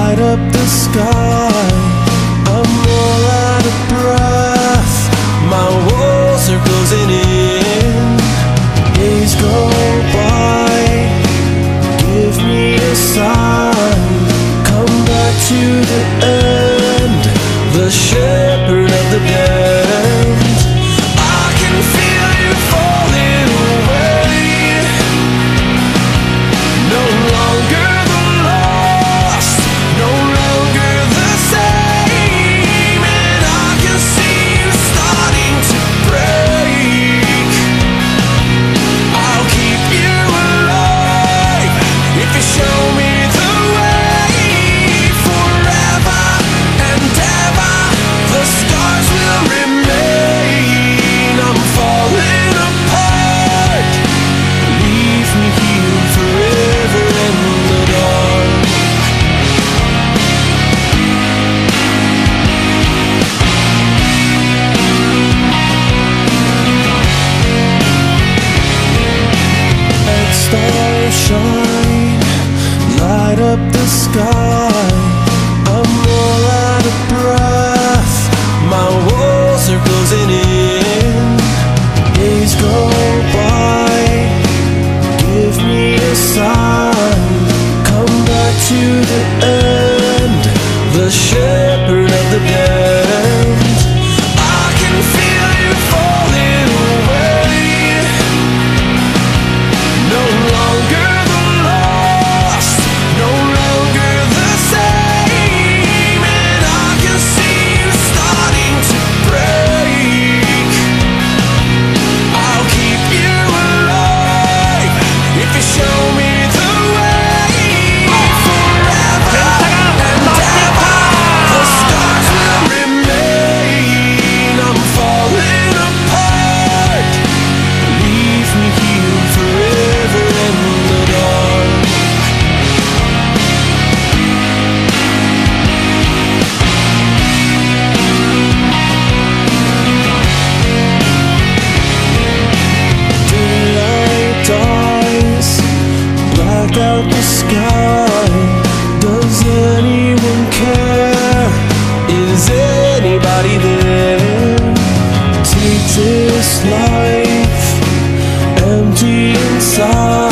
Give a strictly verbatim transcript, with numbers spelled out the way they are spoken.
light up the sky. I'm all out of breath, my walls are closing in. Days go by, give me a sign. Come back to the end, the shepherd of the damned. I can feel you falling away, no longer the lost, no longer the same. And I can see you starting to break. I'll keep you alive if you show me the way. Forever and ever, the scars will remain. I'm falling apart, leave me here forever in the dark. Let stars shine, light up the sky. I'm all out of breath, my walls are closing in. Days go by, give me a sign. Come back to the end, the shepherd of the damned. I can feel you falling away, no longer the lost, no longer the same. And I can see you starting to break. I'll keep you alive if you show me the way. Forever and ever, the scars will remain. I'm falling apart, leave me here forever in the dark. Daylight dies, black out the sky. Does anyone care? Is anybody there? Take this life, empty inside.